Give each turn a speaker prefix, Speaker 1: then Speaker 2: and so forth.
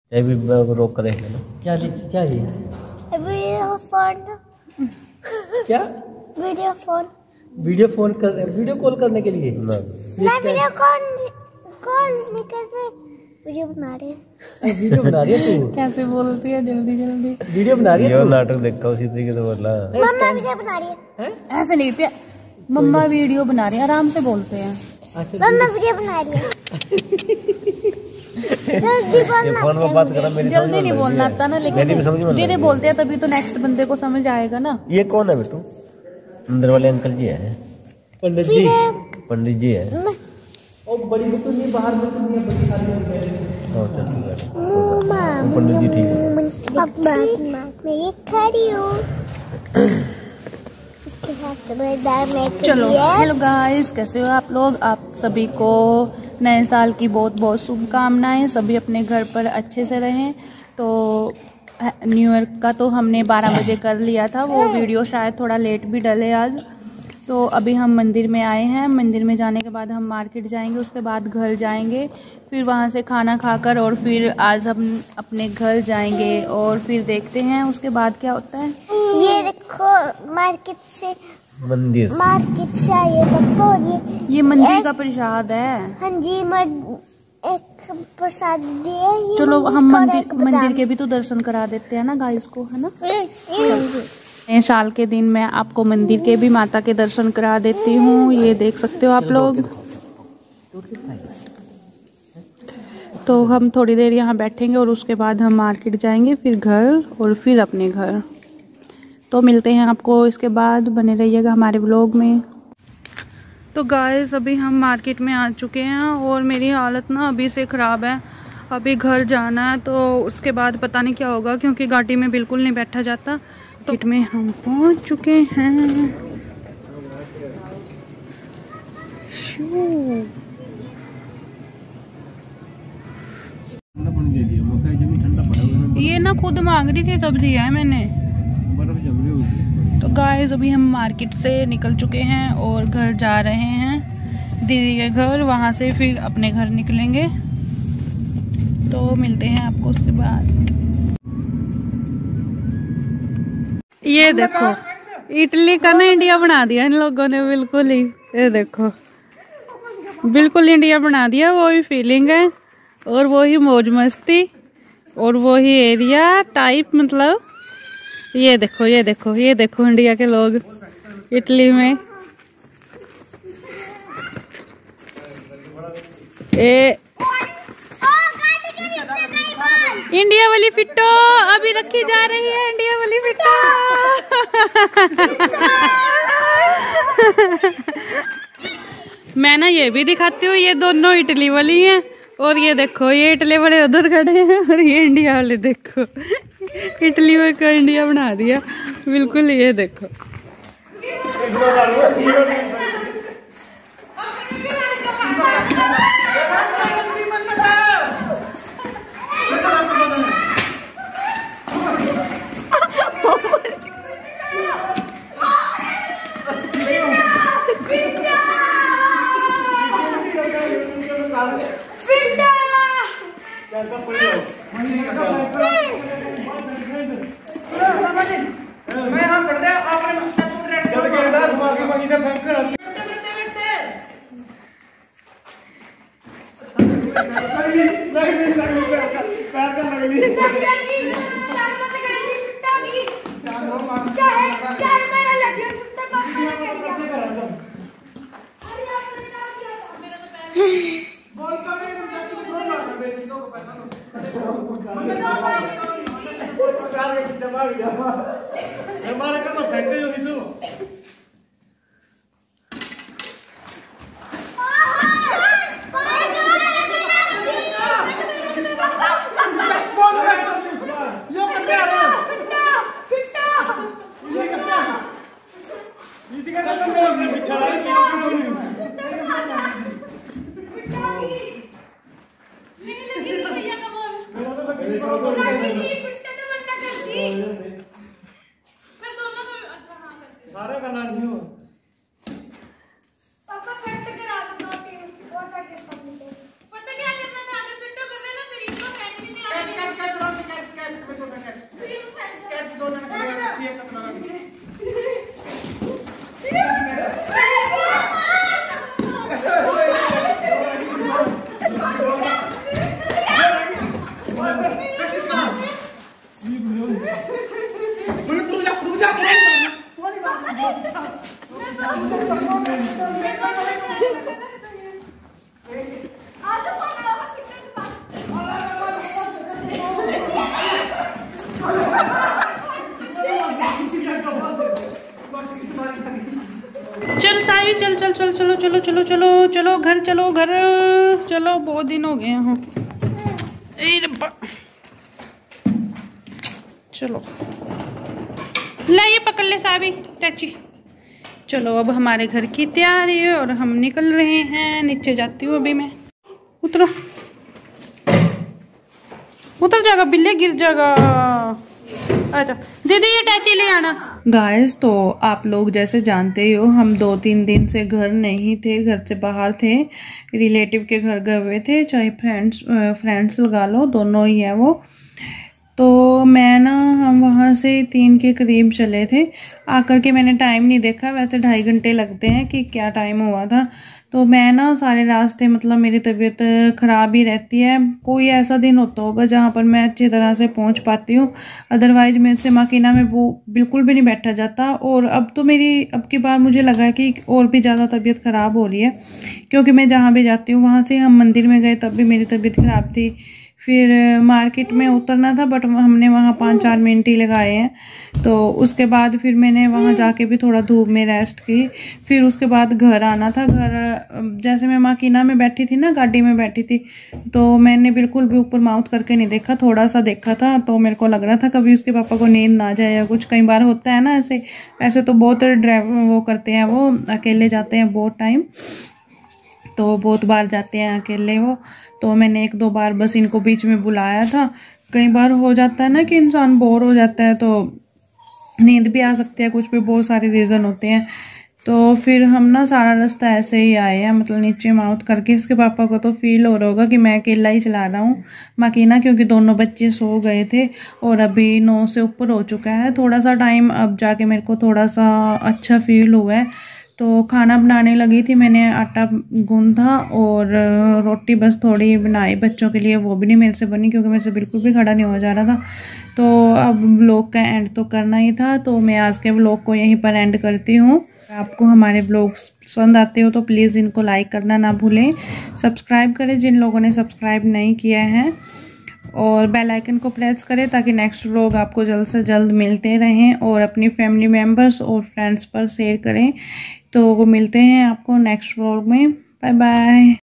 Speaker 1: भी रोक करे क्या क्या है
Speaker 2: वीडियो फोन
Speaker 1: क्या वीडियो कॉल करने के लिए
Speaker 2: ना वीडियो कॉल नहीं करते वीडियो बना रहे हैं
Speaker 1: तू
Speaker 3: कैसे बोलती है जल्दी जल्दी
Speaker 1: वीडियो बना रही है तू नाटक देखा उसी तरीके से बोला
Speaker 2: मम्मा वीडियो बना रही है
Speaker 3: ऐसे नहीं पे मम्मा वीडियो बना रही है आराम से बोलते हैं।
Speaker 1: अच्छा
Speaker 2: मम्मा वीडियो बना रही है जल्दी बोलना
Speaker 1: फोन में बात कर मेरी
Speaker 3: जल्दी नहीं बोलना आता ना लेकिन धीरे बोलते हैं तभी तो नेक्स्ट बंदे को समझ आएगा ना।
Speaker 1: ये कौन है बेटू अंदर वाले अंकल जी है पंडित जी है और बड़ी बेटू नहीं बाहर में तो नहीं है बड़ी सारी पंडित जी ठीक है
Speaker 2: मैं ये खड़ी हूँ
Speaker 3: चलो हेलो गाइस कैसे हो आप लोग। आप सभी को नए साल की बहुत बहुत शुभकामनाएं। सभी अपने घर पर अच्छे से रहें। तो न्यू ईयर का तो हमने 12 बजे कर लिया था, वो वीडियो शायद थोड़ा लेट भी डले आज। तो अभी हम मंदिर में आए हैं। मंदिर में जाने के बाद हम मार्केट जाएंगे, उसके बाद घर जाएंगे, फिर वहां से खाना खाकर और फिर आज हम अपने घर जाएंगे और फिर देखते हैं उसके बाद क्या होता है।
Speaker 2: ये देखो मार्केट से
Speaker 1: मंदिर
Speaker 2: आए पापा और ये
Speaker 3: मंदिर का प्रसाद है।
Speaker 2: हाँ जी एक प्रसाद दिए।
Speaker 3: चलो हम मंदिर के भी तो दर्शन करा देते हैं ना गाइस को, है ना। नए साल के दिन मैं आपको मंदिर के भी माता के दर्शन करा देती हूँ। ये देख सकते हो आप लोग। तो हम थोड़ी देर यहाँ बैठेंगे और उसके बाद हम मार्केट जाएंगे, फिर घर और फिर अपने घर। तो मिलते हैं आपको इसके बाद, बने रहिएगा हमारे व्लॉग में। तो गाइस अभी हम मार्केट में आ चुके हैं और मेरी हालत ना अभी से ख़राब है। अभी घर जाना है तो उसके बाद पता नहीं क्या होगा, क्योंकि गाड़ी में बिल्कुल नहीं बैठा जाता। तो मार्केट में हम पहुंच चुके हैं। ये ना खुद मांग रही थी तब दिया है मैंने। तो गाइस अभी हम मार्केट से निकल चुके हैं और घर जा रहे हैं दीदी के घर, वहां से फिर अपने घर निकलेंगे। तो मिलते हैं आपको उसके बाद। ये देखो इटली का ना इंडिया बना दिया इन लोगों ने बिल्कुल ही। ये देखो बिल्कुल इंडिया बना दिया। वही फीलिंग है और वही मौज मस्ती और वही एरिया टाइप, मतलब ये देखो ये देखो ये देखो इंडिया के लोग इटली में। इंडिया वाली फिट्टो अभी रखी जा रही है। इंडिया वाली फिट्टो मैं ना ये भी दिखाती हूँ। ये दोनों इटली वाली हैं और ये देखो ये इटली वाले उधर खड़े हैं और ये इंडिया वाले देखो इटली में का इंडिया बना दिया बिल्कुल। ये देखो
Speaker 4: सारे करना नहीं हो
Speaker 2: पापा फिट करा दो 2-3 बहुत सारे पता क्या करना था, अगर फिट कर लेना फिर इसको पैंट भी नहीं आएगा।
Speaker 3: चलो चलो चलो चलो चलो चलो घर चलो घर चलो, बहुत दिन हो गए यहाँ। चलो ला ये पकड़ ले साबी टैची। चलो अब हमारे घर की तैयारी है और हम निकल रहे हैं। नीचे जाती हूँ अभी मैं। उतरो, उतर जाएगा बिल्ले, गिर जाएगा। अच्छा दीदी ये टैची ले आना। गाइस तो आप लोग जैसे जानते ही हो, हम 2-3 दिन से घर नहीं थे, घर से बाहर थे, रिलेटिव के घर गए हुए थे, चाहे फ्रेंड्स लगा लो, दोनों ही है वो। तो मैं ना, हम वहाँ से 3 के करीब चले थे। आकर के मैंने टाइम नहीं देखा, वैसे 2.5 घंटे लगते हैं कि क्या टाइम हुआ था। तो मैं ना सारे रास्ते, मतलब मेरी तबीयत ख़राब ही रहती है। कोई ऐसा दिन होता होगा जहाँ पर मैं अच्छी तरह से पहुँच पाती हूँ, अदरवाइज मेरे से मकीना में वो बिल्कुल भी नहीं बैठा जाता। और अब तो अब की बार मुझे लगा कि और भी ज़्यादा तबीयत ख़राब हो रही है, क्योंकि मैं जहाँ भी जाती हूँ, वहाँ से हम मंदिर में गए तब भी मेरी तबीयत ख़राब थी। फिर मार्केट में उतरना था, बट हमने वहाँ 5-4 मिनट ही लगाए हैं। तो उसके बाद फिर मैंने वहाँ जाके भी थोड़ा धूप में रेस्ट की। फिर उसके बाद घर आना था। घर जैसे मैं मकीना में बैठी थी ना, गाड़ी में बैठी थी, तो मैंने बिल्कुल भी ऊपर माउथ करके नहीं देखा, थोड़ा सा देखा था। तो मेरे को लग रहा था कभी उसके पापा को नींद ना जाए या कुछ, कई बार होता है ना ऐसे। ऐसे तो बहुत ड्राइव वो करते हैं, वो अकेले जाते हैं बहुत टाइम, तो बहुत बार जाते हैं अकेले वो। तो मैंने 1-2 बार बस इनको बीच में बुलाया था। कई बार हो जाता है ना कि इंसान बोर हो जाता है, तो नींद भी आ सकती है, कुछ भी बहुत सारे रीज़न होते हैं। तो फिर हम ना सारा रास्ता ऐसे ही आए हैं, मतलब नीचे माउथ करके। इसके पापा को तो फील हो रहा होगा कि मैं अकेला ही चला रहा हूँ मकीना, क्योंकि दोनों बच्चे सो गए थे और अभी 9 से ऊपर हो चुका है। थोड़ा सा टाइम अब जाके मेरे को थोड़ा सा अच्छा फील हुआ है। तो खाना बनाने लगी थी, मैंने आटा गूंथा और रोटी बस थोड़ी बनाई बच्चों के लिए, वो भी नहीं मेरे से बनी, क्योंकि मेरे से बिल्कुल भी खड़ा नहीं हो जा रहा था। तो अब व्लॉग का एंड तो करना ही था, तो मैं आज के व्लॉग को यहीं पर एंड करती हूँ। आपको हमारे व्लॉग्स पसंद आते हो तो प्लीज़ इनको लाइक करना ना भूलें, सब्सक्राइब करें जिन लोगों ने सब्सक्राइब नहीं किया है, और बेल आइकन को प्रेस करें ताकि नेक्स्ट व्लॉग आपको जल्द से जल्द मिलते रहें। और अपनी फैमिली मेम्बर्स और फ्रेंड्स पर शेयर करें। तो वो मिलते हैं आपको नेक्स्ट व्लॉग में। Bye bye.